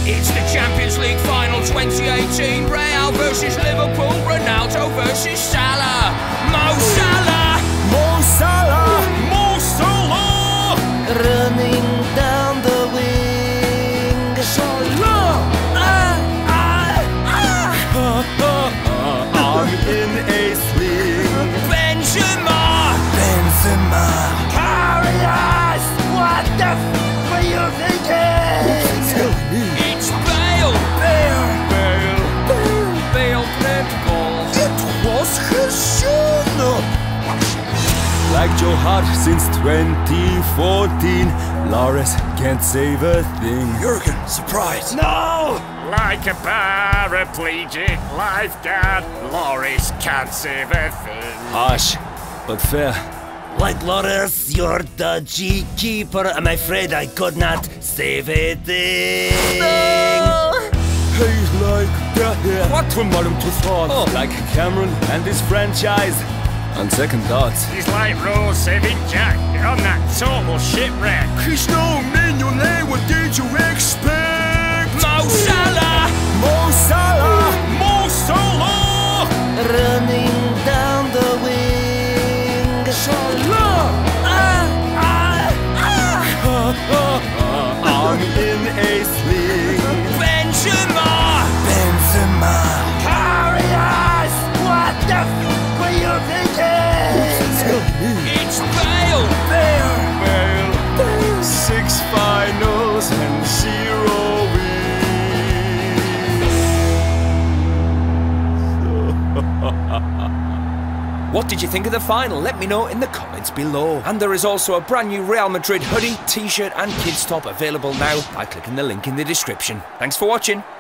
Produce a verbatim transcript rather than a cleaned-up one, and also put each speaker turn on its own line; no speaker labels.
It's the Champions League final twenty eighteen. Real versus Liverpool. Ronaldo versus Salah. Mo Salah.
Mo Salah.
Mo Salah.
Running down the wing. Salah. Ah, ah, ah. I'm in a sling.
Benzema.
Benzema. Karius. What the f were you thinking?
It's Bale.
Bale.
Bale. Bale. Bale played the ball.
It was his shoe. Like Joe Hart since twenty fourteen, Loris can't save a thing.
Jurgen, surprise.
No!
Like a paraplegic lifeguard, Loris can't save a thing.
Harsh, but fair.
Like Loris, you're the G keeper. I'm afraid I could not save a thing.
No! He's like the hair.
What?
From bottom to top.
Oh.
Like Cameron and his franchise. On second thoughts.
He's like Rose saving Jack on that total shipwreck.
He's no millionaire, what did you expect?
Mo Salah.
Mo Salah.
Mo Salah.
Running down the wing. Salah. Ah, ah, ah. I'm in a sling.
Benzema.
Benzema. Karius. What the f were you thinking?
It's Bale.
Bale. Bale. Bale. Six finals and zero wins.
What did you think of the final? Let me know in the comments below. And there is also a brand new Real Madrid hoodie, t-shirt and kids top available now by clicking the link in the description. Thanks for watching.